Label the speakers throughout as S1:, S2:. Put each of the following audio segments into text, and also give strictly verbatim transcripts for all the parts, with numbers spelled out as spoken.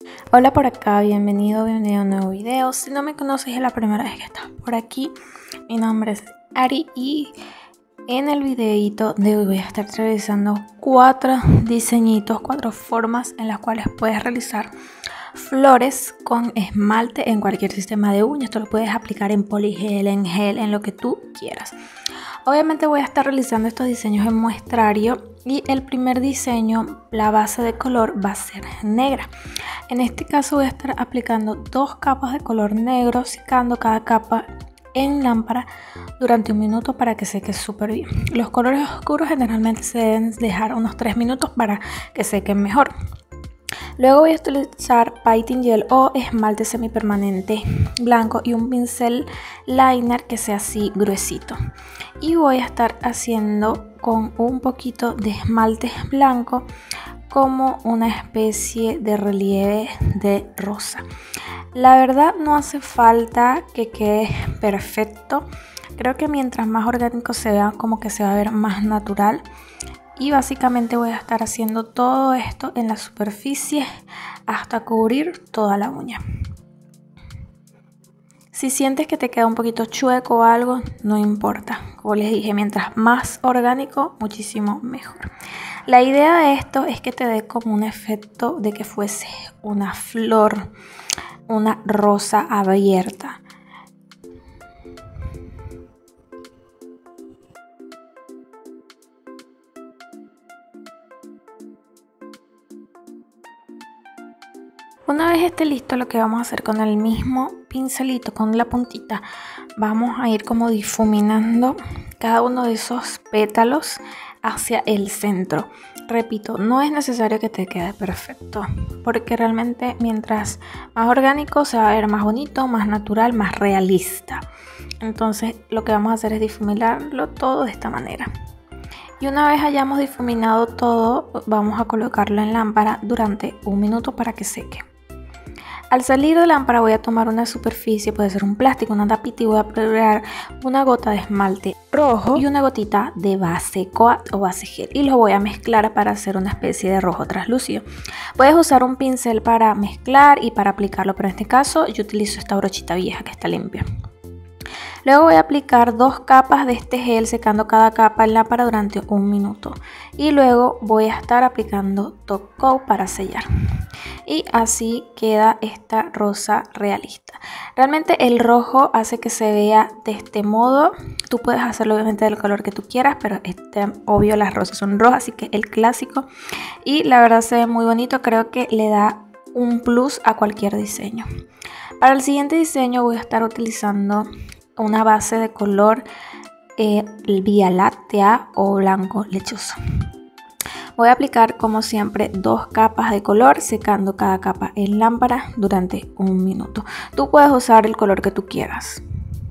S1: Hola por acá, bienvenido, bienvenido a un nuevo video. Si no me conoces, es la primera vez que estás por aquí. Mi nombre es Ari y en el videito de hoy voy a estar realizando cuatro diseñitos, cuatro formas en las cuales puedes realizar flores con esmalte en cualquier sistema de uñas. Esto lo puedes aplicar en poligel, en gel, en lo que tú quieras. Obviamente voy a estar realizando estos diseños en muestrario y el primer diseño, la base de color va a ser negra. En este caso voy a estar aplicando dos capas de color negro, secando cada capa en lámpara durante un minuto para que seque súper bien. Los colores oscuros generalmente se deben dejar unos tres minutos para que sequen mejor. Luego voy a utilizar painting gel o esmalte semipermanente blanco y un pincel liner que sea así gruesito. Y voy a estar haciendo con un poquito de esmalte blanco como una especie de relieve de rosa. La verdad no hace falta que quede perfecto. Creo que mientras más orgánico se vea, como que se va a ver más natural. Y básicamente voy a estar haciendo todo esto en la superficie hasta cubrir toda la uña. Si sientes que te queda un poquito chueco o algo, no importa. Como les dije, mientras más orgánico, muchísimo mejor. La idea de esto es que te dé como un efecto de que fuese una flor, una rosa abierta. Una vez esté listo, lo que vamos a hacer con el mismo pincelito, con la puntita, vamos a ir como difuminando cada uno de esos pétalos hacia el centro. Repito, no es necesario que te quede perfecto, porque realmente mientras más orgánico se va a ver más bonito, más natural, más realista. Entonces lo que vamos a hacer es difuminarlo todo de esta manera. Y una vez hayamos difuminado todo, vamos a colocarlo en lámpara durante un minuto para que seque. Al salir de la lámpara voy a tomar una superficie, puede ser un plástico, una tapita, y voy a agregar una gota de esmalte rojo y una gotita de base coat o base gel y lo voy a mezclar para hacer una especie de rojo translúcido. Puedes usar un pincel para mezclar y para aplicarlo, pero en este caso yo utilizo esta brochita vieja que está limpia. Luego voy a aplicar dos capas de este gel, secando cada capa en lámpara durante un minuto. Y luego voy a estar aplicando top coat para sellar. Y así queda esta rosa realista. Realmente el rojo hace que se vea de este modo. Tú puedes hacerlo obviamente del color que tú quieras, pero este, obvio las rosas son rojas, así que el clásico. Y la verdad se ve muy bonito, creo que le da un plus a cualquier diseño. Para el siguiente diseño voy a estar utilizando una base de color eh, vía láctea o blanco lechoso. Voy a aplicar como siempre dos capas de color, secando cada capa en lámpara durante un minuto. Tú puedes usar el color que tú quieras.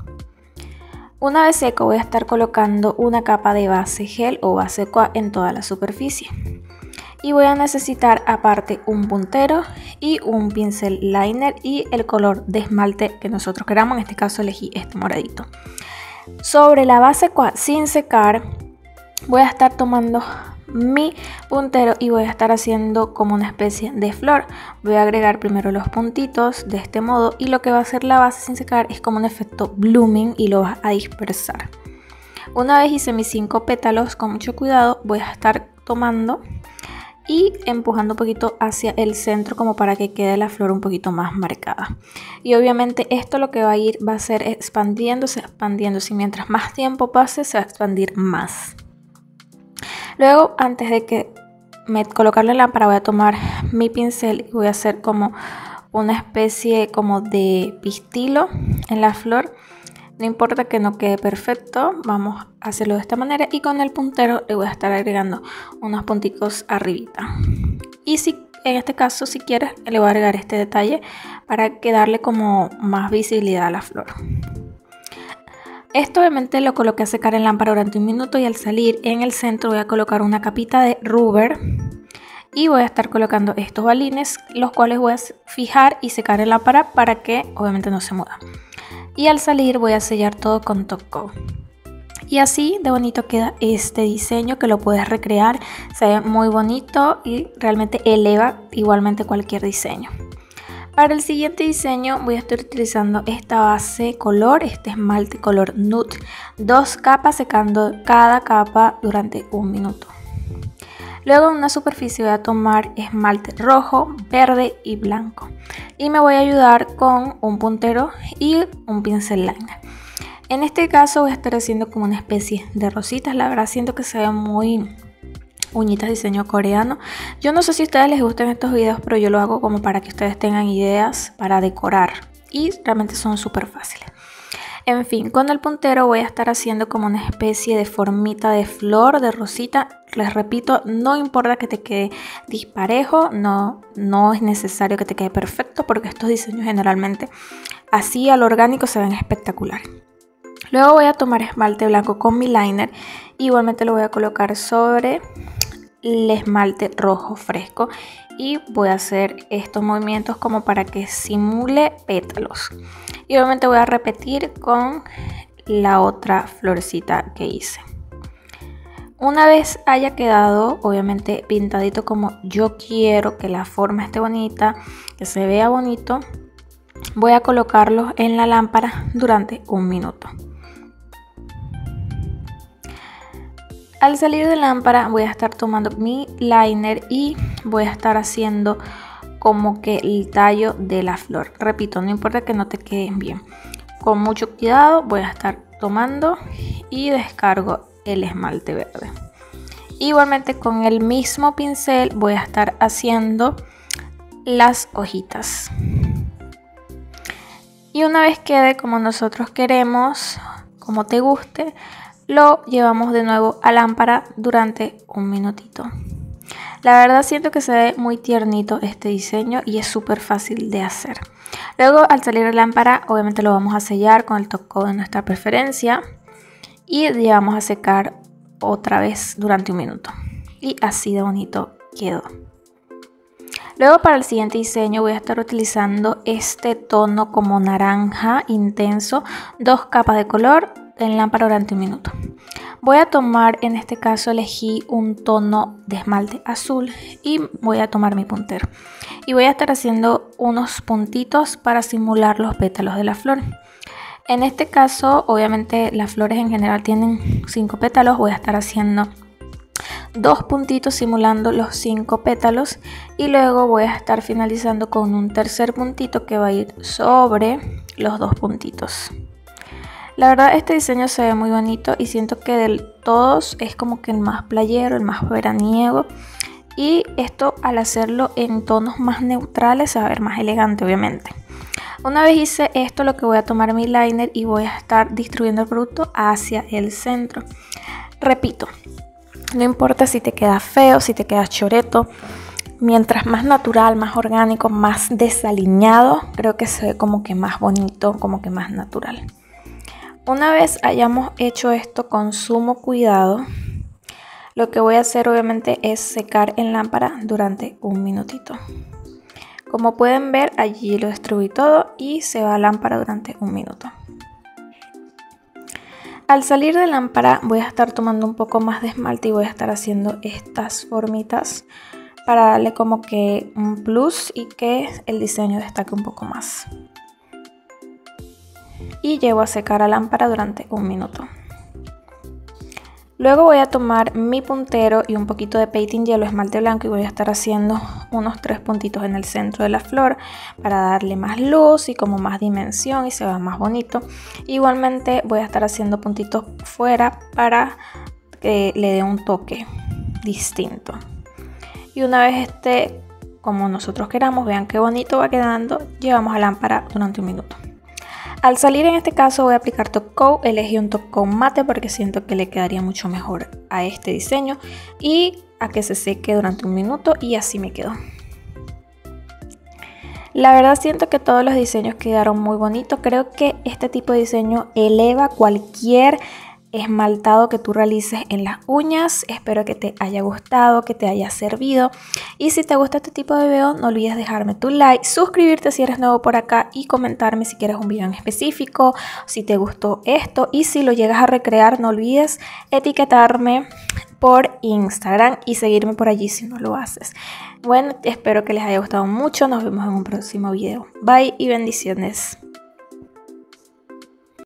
S1: Una vez seco voy a estar colocando una capa de base gel o base coat en toda la superficie. Y voy a necesitar aparte un puntero y un pincel liner y el color de esmalte que nosotros queramos. En este caso elegí este moradito. Sobre la base coat sin secar voy a estar tomando mi puntero y voy a estar haciendo como una especie de flor. Voy a agregar primero los puntitos de este modo y lo que va a hacer la base sin secar es como un efecto blooming y lo vas a dispersar. Una vez hice mis cinco pétalos, con mucho cuidado voy a estar tomando y empujando un poquito hacia el centro como para que quede la flor un poquito más marcada. Y obviamente esto lo que va a ir va a ser expandiéndose, expandiéndose y mientras más tiempo pase se va a expandir más. Luego, antes de que me colocarle la lámpara, voy a tomar mi pincel y voy a hacer como una especie como de pistilo en la flor. No importa que no quede perfecto, vamos a hacerlo de esta manera y con el puntero le voy a estar agregando unos punticos arribita. Y si en este caso, si quieres, le voy a agregar este detalle para que darle como más visibilidad a la flor. Esto obviamente lo coloqué a secar en lámpara durante un minuto y al salir en el centro voy a colocar una capita de rubber y voy a estar colocando estos balines, los cuales voy a fijar y secar en lámpara para que obviamente no se mueva. Y al salir voy a sellar todo con top coat. Y así de bonito queda este diseño que lo puedes recrear, se ve muy bonito y realmente eleva igualmente cualquier diseño. Para el siguiente diseño voy a estar utilizando esta base color, este esmalte color nude, dos capas, secando cada capa durante un minuto. Luego en una superficie voy a tomar esmalte rojo, verde y blanco y me voy a ayudar con un puntero y un pincel liner. En este caso voy a estar haciendo como una especie de rositas, la verdad siento que se ve muy uñitas diseño coreano. Yo no sé si a ustedes les gustan estos videos, pero yo lo hago como para que ustedes tengan ideas para decorar y realmente son súper fáciles. En fin, con el puntero voy a estar haciendo como una especie de formita de flor, de rosita. Les repito, no importa que te quede disparejo, no, no es necesario que te quede perfecto porque estos diseños generalmente así al orgánico se ven espectaculares. Luego voy a tomar esmalte blanco con mi liner y igualmente lo voy a colocar sobre el esmalte rojo fresco y voy a hacer estos movimientos como para que simule pétalos. Y obviamente voy a repetir con la otra florecita que hice. Una vez haya quedado obviamente pintadito como yo quiero que la forma esté bonita, que se vea bonito, voy a colocarlos en la lámpara durante un minuto. Al salir de la lámpara voy a estar tomando mi liner y voy a estar haciendo como que el tallo de la flor. Repito, no importa que no te queden bien. Con mucho cuidado voy a estar tomando y descargo el esmalte verde. Igualmente con el mismo pincel voy a estar haciendo las hojitas. Y una vez quede como nosotros queremos, como te guste, lo llevamos de nuevo a lámpara durante un minutito. La verdad siento que se ve muy tiernito este diseño y es súper fácil de hacer. Luego al salir de lámpara obviamente lo vamos a sellar con el top coat de nuestra preferencia y llevamos a secar otra vez durante un minuto. Y así de bonito quedó. Luego para el siguiente diseño voy a estar utilizando este tono como naranja intenso, dos capas de color en lámpara durante un minuto. Voy a tomar, en este caso elegí un tono de esmalte azul y voy a tomar mi puntero. Y voy a estar haciendo unos puntitos para simular los pétalos de la flor. En este caso, obviamente las flores en general tienen cinco pétalos, voy a estar haciendo dos puntitos simulando los cinco pétalos y luego voy a estar finalizando con un tercer puntito que va a ir sobre los dos puntitos. La verdad este diseño se ve muy bonito y siento que de todos es como que el más playero, el más veraniego, y esto al hacerlo en tonos más neutrales se va a ver más elegante obviamente. Una vez hice esto, lo que voy a tomar mi liner y voy a estar distribuyendo el producto hacia el centro. Repito, no importa si te queda feo, si te queda choreto, mientras más natural, más orgánico, más desaliñado, creo que se ve como que más bonito, como que más natural. Una vez hayamos hecho esto con sumo cuidado, lo que voy a hacer obviamente es secar en lámpara durante un minutito. Como pueden ver, allí lo distribuí todo y se va a lámpara durante un minuto. Al salir de lámpara voy a estar tomando un poco más de esmalte y voy a estar haciendo estas formitas para darle como que un plus y que el diseño destaque un poco más. Y llevo a secar a lámpara durante un minuto. Luego voy a tomar mi puntero y un poquito de painting yellow, esmalte blanco, y voy a estar haciendo unos tres puntitos en el centro de la flor para darle más luz y como más dimensión y se vea más bonito. Igualmente voy a estar haciendo puntitos fuera para que le dé un toque distinto. Y una vez esté como nosotros queramos, vean qué bonito va quedando, llevamos a lámpara durante un minuto. Al salir en este caso voy a aplicar top coat, elegí un top coat mate porque siento que le quedaría mucho mejor a este diseño y a que se seque durante un minuto y así me quedó. La verdad siento que todos los diseños quedaron muy bonitos, creo que este tipo de diseño eleva cualquier esmaltado que tú realices en las uñas. Espero que te haya gustado, que te haya servido. Y si te gusta este tipo de video, no olvides dejarme tu like, suscribirte si eres nuevo por acá y comentarme si quieres un video en específico, si te gustó esto. Y si lo llegas a recrear, no olvides etiquetarme por Instagram y seguirme por allí si no lo haces. Bueno, espero que les haya gustado mucho. Nos vemos en un próximo video. Bye y bendiciones.